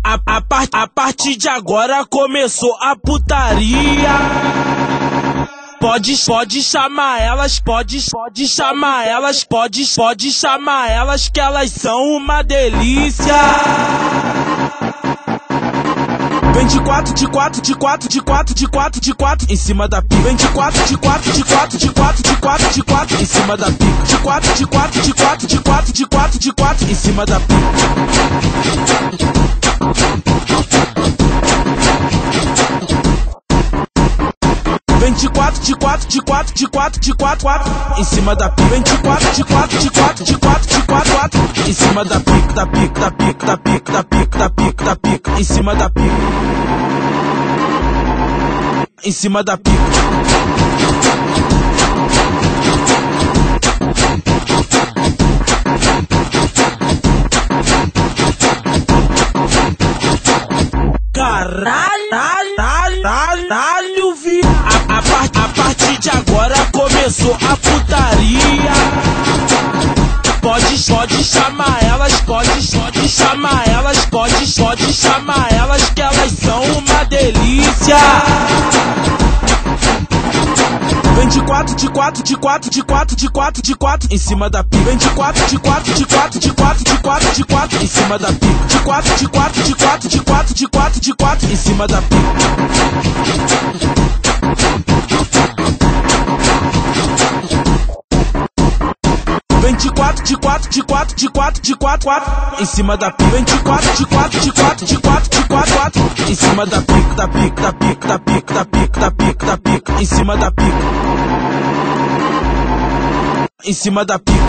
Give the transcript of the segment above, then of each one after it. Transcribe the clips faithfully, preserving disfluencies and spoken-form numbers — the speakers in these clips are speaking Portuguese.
A, a, a, part, a partir de agora começou a putaria. Pode, pode chamar elas, pode, pode chamar elas, pode, pode chamar elas que elas são uma delícia. Vem de quatro, de quatro, de quatro, de quatro, de quatro, de quatro em cima da pica. Vem de quatro, de quatro, de quatro, de quatro, de quatro, de quatro em cima da pica. De quatro, de quatro, de quatro, de quatro, de quatro, de quatro em cima da pica. Vem de quatro, de quatro, de quatro, de quatro, de quatro, quatro em cima da pica. Vem de quatro, de quatro, de quatro, de quatro, de quatro, quatro em cima da pica, da pica, da pica, da pica, da pica, da pica, da pica, em cima da pica, em cima da pica. Caralho, caralho, caralho, vi. A, a, part, a partir de agora começou a putaria. Pode, pode chamar elas, pode, pode chamar elas, pode, pode chamar elas que elas são uma delícia. Vem de quatro, de quatro, de quatro, de quatro, de quatro, de quatro em cima da pica. Vem de quatro, de quatro, de quatro, de quatro, de quatro, de quatro em cima da pica. De quatro, de quatro, de quatro, de quatro, de quatro, de quatro em cima da pica. Vem de quatro, de quatro, de quatro, de quatro, de quatro, quatro em cima da pica. Vem de quatro, de quatro, de quatro, de quatro, de quatro, quatro em cima da pica, da pica, da pica, da pica, da pica, da pica, da pica, em cima da pica, em cima da pica.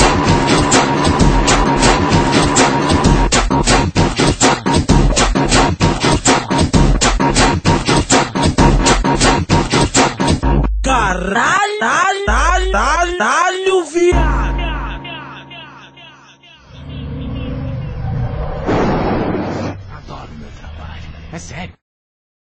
Caralho, caralho, caralho, viado. Adoro meu trabalho, é sério.